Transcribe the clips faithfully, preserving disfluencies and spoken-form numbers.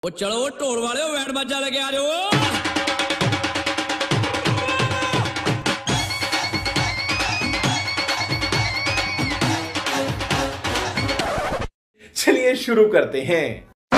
वो चलो वो ढोल वाले बैंड बाजा लेके आ जाओ। चलिए शुरू करते हैं।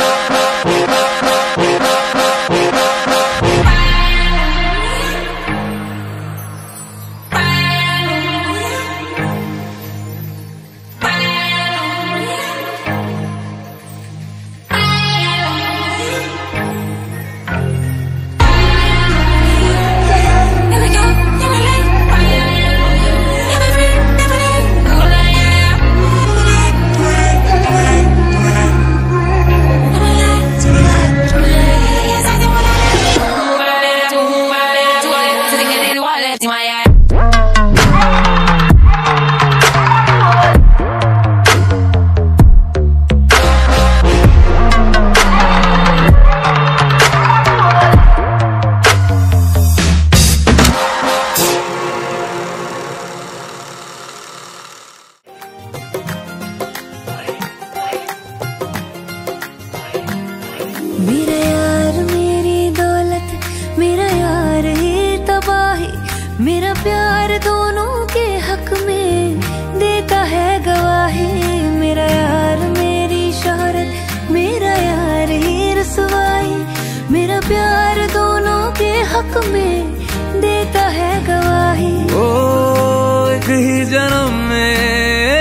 मेरा यार मेरी दौलत, मेरा यार ही तबाही, मेरा प्यार दोनों के हक में देता है गवाही। मेरा यार मेरी शोहरत, मेरा यार ही रसवाई, मेरा प्यार दोनों के हक में देता है गवाही। ओ एक ही जन्म में,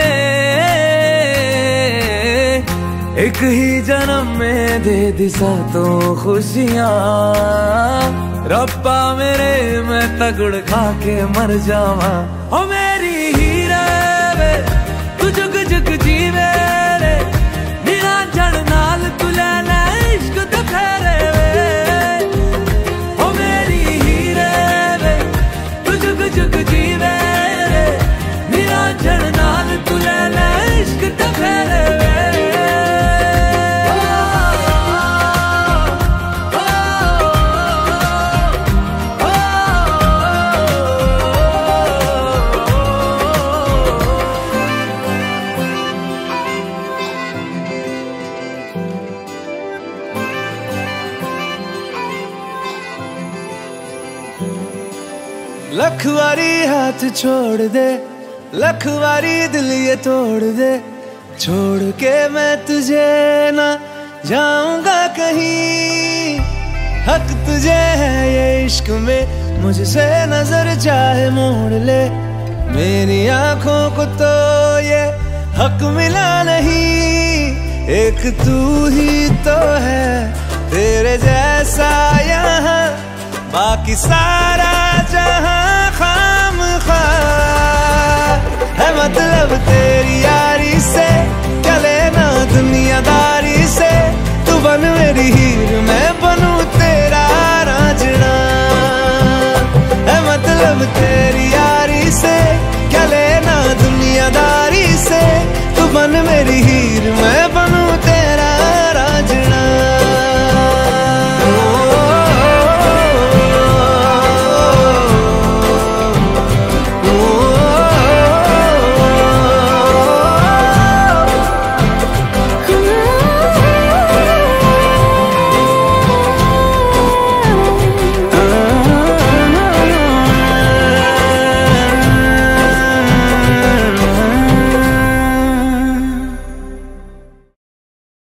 एक ही जन्म में दे दी सातों खुशियाँ। रब्बा मेरे मैं तगड़ खा के मर जावा। ओ मेरी हीरे वे तू जुग जुग जीवे रे, निरंजन नाल तू ले ले इश्क तो फेरे वे। ओ मेरी हीरे वे तू जुग जुग जीवे रे, निरंजन नाल तू ले ले इश्क तो फेरे वे। लखवारी हाथ छोड़ दे, लखवारी दिल ये तोड़ दे, छोड़ के मैं तुझे ना जाऊंगा कहीं। हक तुझे है ये इश्क में, मुझसे नजर चाहे मोड़ ले। मेरी आंखों को तो ये हक मिला नहीं, एक तू ही तो है तेरे जैसा यहाँ, बाकी सारा जहां खाम खा है। मतलब तेरी यारी से चले ना दुनियादारी से, तू बन मेरी हीर मैं बनूं तेरा रांझना है। मतलब तेरी